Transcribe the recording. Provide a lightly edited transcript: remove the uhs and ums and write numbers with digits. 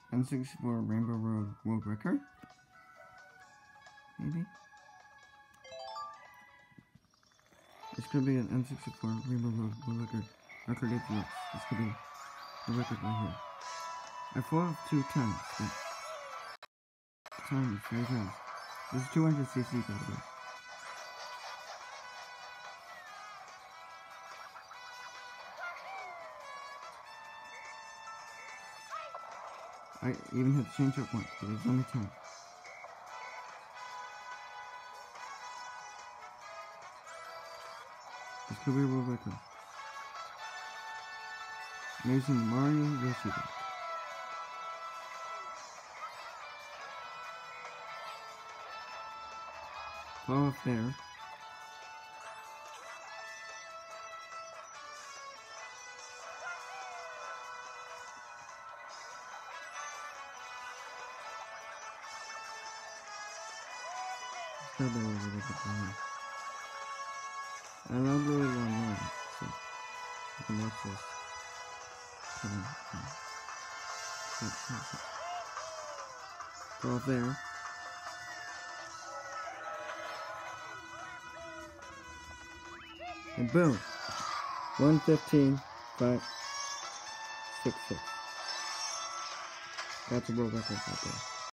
N64 Rainbow Road World Record? Maybe? This could be an N64 Rainbow Road World Record. Record ATX. This could be the record right here. I fought off 2 times. Time is very fast. This is 200cc, by the way. I even had to change up once, but it's only 10. This could be a world record. I'm using the Mario Yoshi deck. Fall off there. And I'll do it online, so you can watch this. Go up there. And boom! 1:15.566. That's a world record right there.